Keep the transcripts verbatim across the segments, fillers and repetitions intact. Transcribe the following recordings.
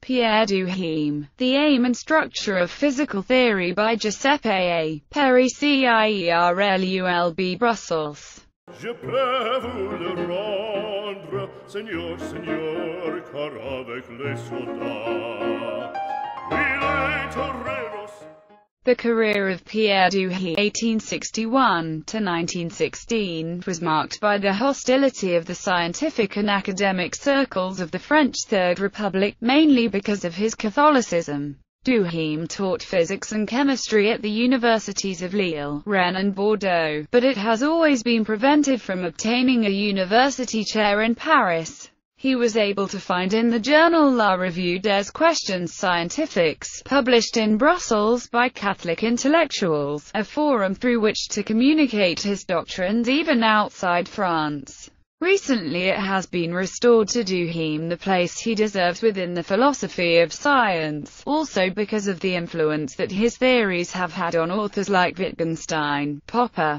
Pierre Duhem, The Aim and Structure of Physical Theory by Giuseppe A. Perry, CIERLULB, Brussels. Je peux vous le rendre, Seigneur, Seigneur, car avec les soldats, il est toreros. The career of Pierre Duhem (eighteen sixty-one to nineteen sixteen) was marked by the hostility of the scientific and academic circles of the French Third Republic, mainly because of his Catholicism. Duhem taught physics and chemistry at the universities of Lille, Rennes and Bordeaux, but it has always been prevented from obtaining a university chair in Paris. He was able to find in the journal La Revue des Questions Scientifiques, published in Brussels by Catholic intellectuals, a forum through which to communicate his doctrines even outside France. Recently it has been restored to Duhem the place he deserves within the philosophy of science, also because of the influence that his theories have had on authors like Wittgenstein, Popper,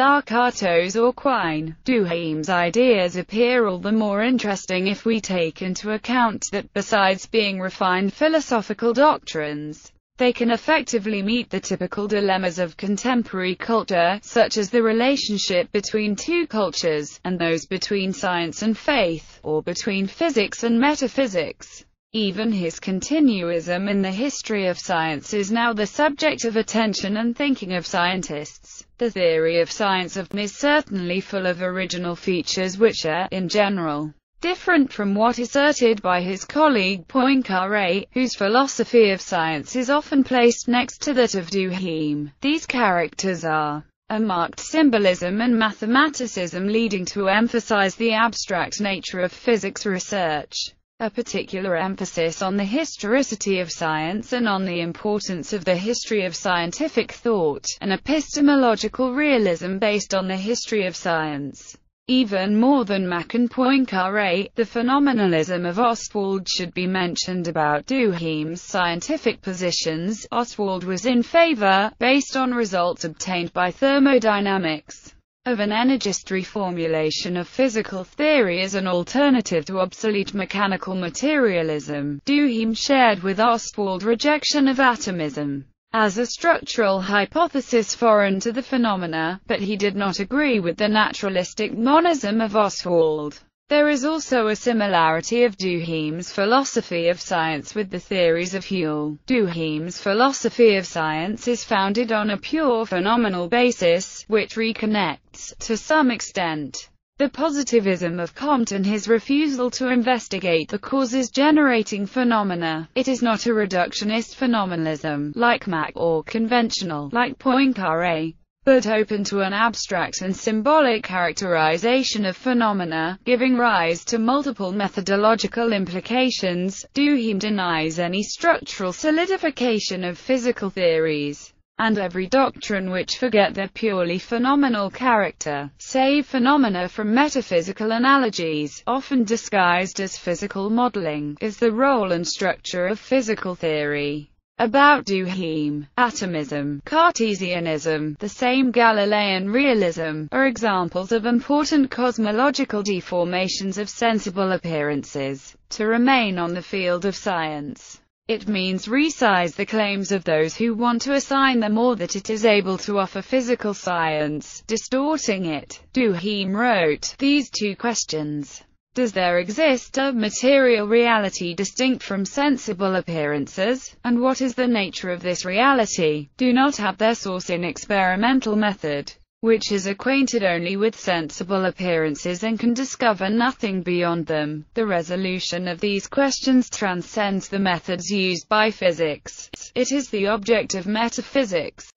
Lakatos or Quine. Duhem's ideas appear all the more interesting if we take into account that, besides being refined philosophical doctrines, they can effectively meet the typical dilemmas of contemporary culture, such as the relationship between two cultures, and those between science and faith, or between physics and metaphysics. Even his continuism in the history of science is now the subject of attention and thinking of scientists. The theory of science of is certainly full of original features which are, in general, different from what is asserted by his colleague Poincaré, whose philosophy of science is often placed next to that of Duhem. These characters are a marked symbolism and mathematicism leading to emphasize the abstract nature of physics research, a particular emphasis on the historicity of science and on the importance of the history of scientific thought, an epistemological realism based on the history of science. Even more than Mach and Poincaré, the phenomenalism of Ostwald should be mentioned. About Duhem's scientific positions, Ostwald was in favor, based on results obtained by thermodynamics, of an energist reformulation of physical theory as an alternative to obsolete mechanical materialism. Duhem shared with Ostwald rejection of atomism as a structural hypothesis foreign to the phenomena, but he did not agree with the naturalistic monism of Ostwald. There is also a similarity of Duhem's philosophy of science with the theories of Whewell. Duhem's philosophy of science is founded on a pure phenomenal basis, which reconnects, to some extent, the positivism of Comte and his refusal to investigate the causes generating phenomena. It is not a reductionist phenomenalism, like Mach, or conventional, like Poincaré, but open to an abstract and symbolic characterization of phenomena, giving rise to multiple methodological implications. Duhem denies any structural solidification of physical theories, and every doctrine which forget their purely phenomenal character, save phenomena from metaphysical analogies, often disguised as physical modeling, is the role and structure of physical theory. About Duhem, atomism, Cartesianism, the same Galilean realism, are examples of important cosmological deformations of sensible appearances. To remain on the field of science, it means resize the claims of those who want to assign them all that it is able to offer physical science, distorting it. Duhem wrote, these two questions. Does there exist a material reality distinct from sensible appearances, and what is the nature of this reality, do not have their source in experimental method, which is acquainted only with sensible appearances and can discover nothing beyond them. The resolution of these questions transcends the methods used by physics. It is the object of metaphysics.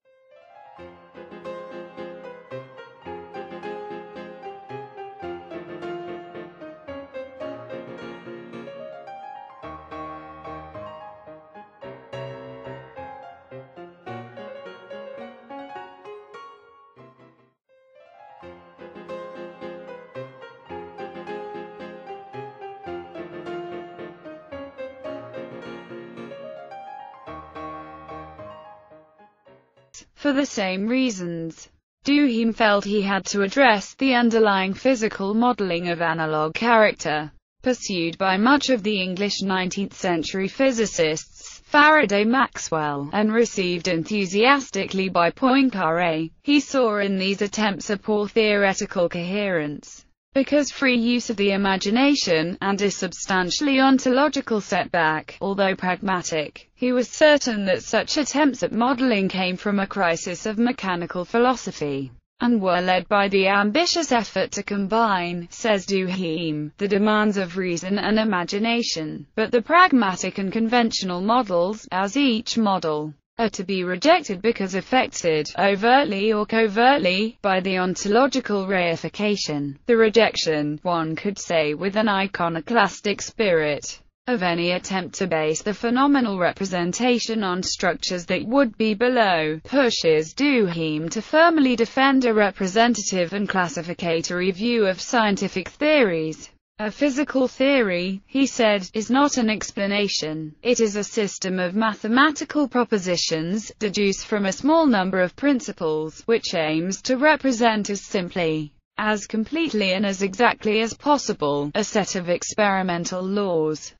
For the same reasons, Duhem felt he had to address the underlying physical modeling of analog character. pursued by much of the English nineteenth century physicists, Faraday, Maxwell, and received enthusiastically by Poincaré. He saw in these attempts a poor theoretical coherence, because free use of the imagination, and a substantially ontological setback, although pragmatic. He was certain that such attempts at modeling came from a crisis of mechanical philosophy, and were led by the ambitious effort to combine, says Duhem, the demands of reason and imagination. But the pragmatic and conventional models, as each model, are to be rejected because affected, overtly or covertly, by the ontological reification. The rejection, one could say with an iconoclastic spirit, of any attempt to base the phenomenal representation on structures that would be below, pushes Duhem to firmly defend a representative and classificatory view of scientific theories. A physical theory, he said, is not an explanation. It is a system of mathematical propositions, deduced from a small number of principles, which aims to represent as simply, as completely and as exactly as possible, a set of experimental laws.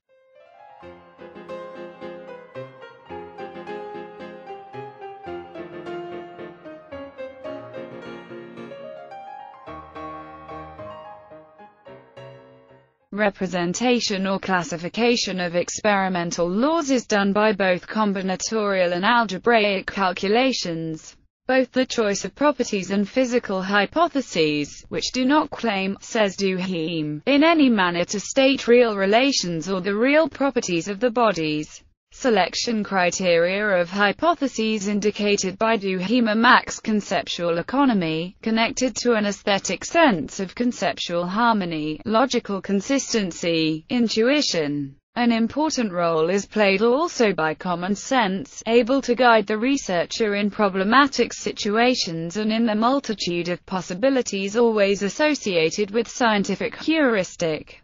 Representation or classification of experimental laws is done by both combinatorial and algebraic calculations. Both the choice of properties and physical hypotheses, which do not claim, says Duhem, in any manner to state real relations or the real properties of the bodies. Selection criteria of hypotheses indicated by Duhem are max conceptual economy, connected to an aesthetic sense of conceptual harmony, logical consistency, intuition. An important role is played also by common sense, able to guide the researcher in problematic situations and in the multitude of possibilities always associated with scientific heuristic.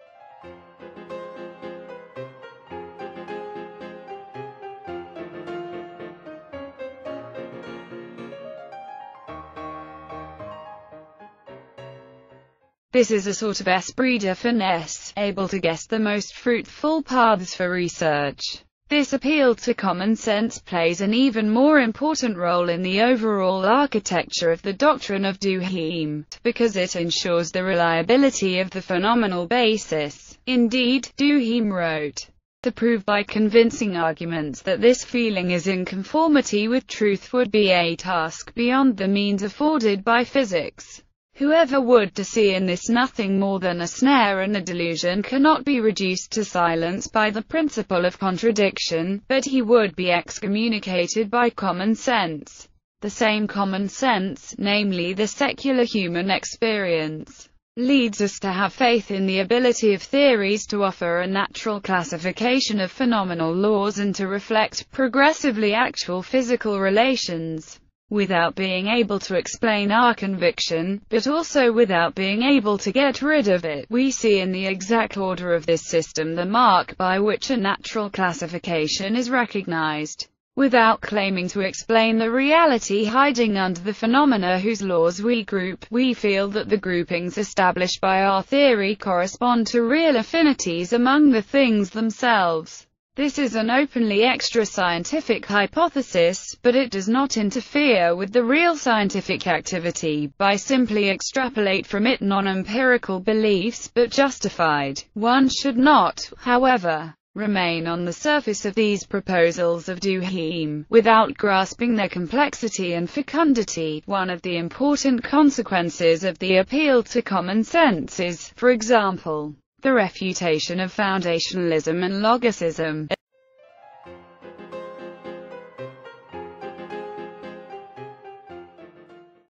This is a sort of esprit de finesse, able to guess the most fruitful paths for research. This appeal to common sense plays an even more important role in the overall architecture of the doctrine of Duhem, because it ensures the reliability of the phenomenal basis. Indeed, Duhem wrote, to prove by convincing arguments that this feeling is in conformity with truth would be a task beyond the means afforded by physics. Whoever would to see in this nothing more than a snare and a delusion cannot be reduced to silence by the principle of contradiction, but he would be excommunicated by common sense. The same common sense, namely the secular human experience, leads us to have faith in the ability of theories to offer a natural classification of phenomenal laws and to reflect progressively actual physical relations, without being able to explain our conviction, but also without being able to get rid of it. We see in the exact order of this system the mark by which a natural classification is recognized. Without claiming to explain the reality hiding under the phenomena whose laws we group, we feel that the groupings established by our theory correspond to real affinities among the things themselves. This is an openly extra-scientific hypothesis, but it does not interfere with the real scientific activity, by simply extrapolate from it non-empirical beliefs, but justified. One should not, however, remain on the surface of these proposals of Duhem, without grasping their complexity and fecundity. One of the important consequences of the appeal to common sense is, for example, the refutation of foundationalism and logicism.